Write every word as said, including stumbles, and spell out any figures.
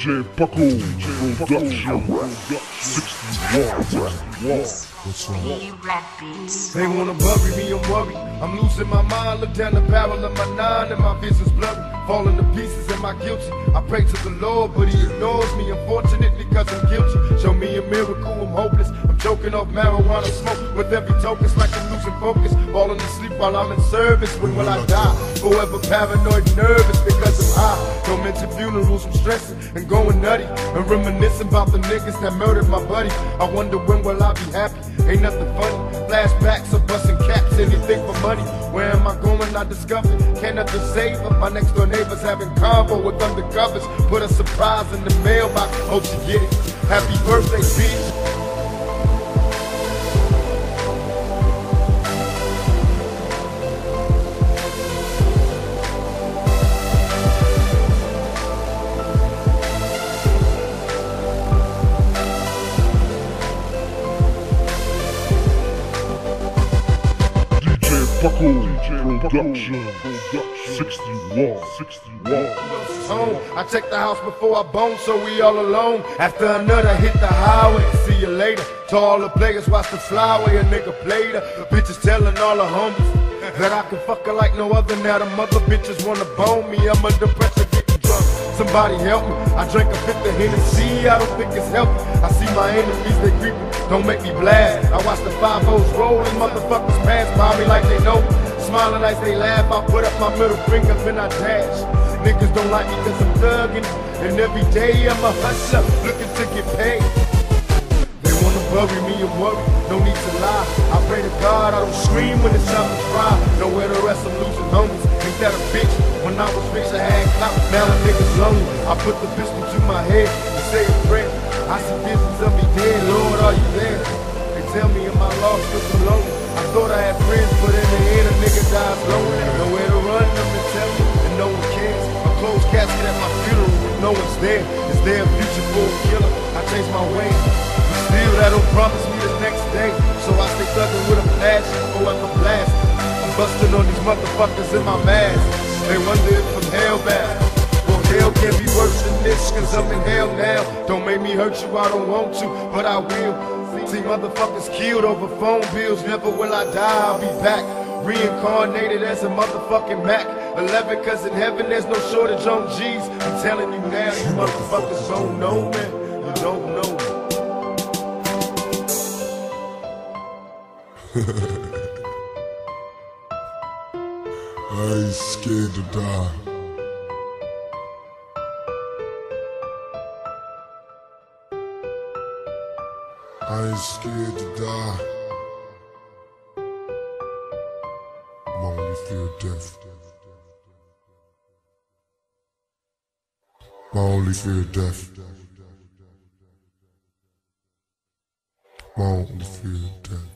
J Paco Production sixty-one. What's wrong? They wanna bury me, I'm worried. I'm losing my mind. Look down the barrel of my nine and my vision's blurry. Falling to pieces, am I guilty? I pray to the Lord, but he ignores me. Unfortunately, because I'm guilty. Show me a miracle, I'm hopeless. I'm choking off marijuana smoke with every token. It's like I'm losing focus. Falling asleep while I'm in service. When will I die? Forever paranoid, nervous because I'm high. Don't mention funerals, I'm stressing and going nutty. And reminiscing about the niggas that murdered my buddy. I wonder when will I be happy? Ain't nothing funny. Flashbacks of busting caps, anything for money. Where am I going? I discovered. Can't nothing save them. My next door neighbors having convo with undercovers. Put a surprise in the mailbox. Hope you get it. Happy birthday, bitch. Paco Production sixty-one. Home. I check the house before I bone, so we all alone. After another hit the highway, see you later. To all the players, watch the flyway, a nigga played her. The bitches telling all the homies that I can fuck her like no other. Now the mother bitches wanna bone me. I'm under pressure, getting drunk. Somebody help me. I drank a fifth of Hennessy, I don't think it's healthy. I see my enemies, they creeping, don't make me blast. I watch the five O's roll and motherfuckers pass by me like they know. Smiling as they laugh, I put up my middle finger and I dash. Niggas don't like me cause I'm thugging, and every day I'm a hustler, looking to get paid. They wanna bury me and worry, no need to lie. I pray to God I don't scream when it's time to cry. Nowhere to rest, I'm losing homies. Ain't that a bitch? When I was rich I had clout, now the niggas lonely. I put the pistol to my head and say a prayer. I see visions of me dead, Lord, are you there? They tell me am I lost cause I'm lonely. I thought I had friends, but in the end a nigga dies lonely. Nowhere to run, nothing to tell me, and no one cares. A closed casket at my funeral, no one's there. Is there a future for a killer? I changed my ways, but still that don't promise me the next day. So I stay thugging with a passion, forever blast. I'm busting on these motherfuckers in my mask. They wonder if I'm hellbound. Well, hell can't be worse than this, cause I'm in hell now. Don't make me hurt you, I don't want to, but I will. See motherfuckers killed over phone bills, never will I die, I'll be back. Reincarnated as a motherfucking Mac eleven, cause in heaven there's no shortage on G's. I'm telling you now, you motherfuckers don't know, man. You don't know. I ain't scared to die. I ain't scared to die. I only fear death. I only fear death. I only fear death.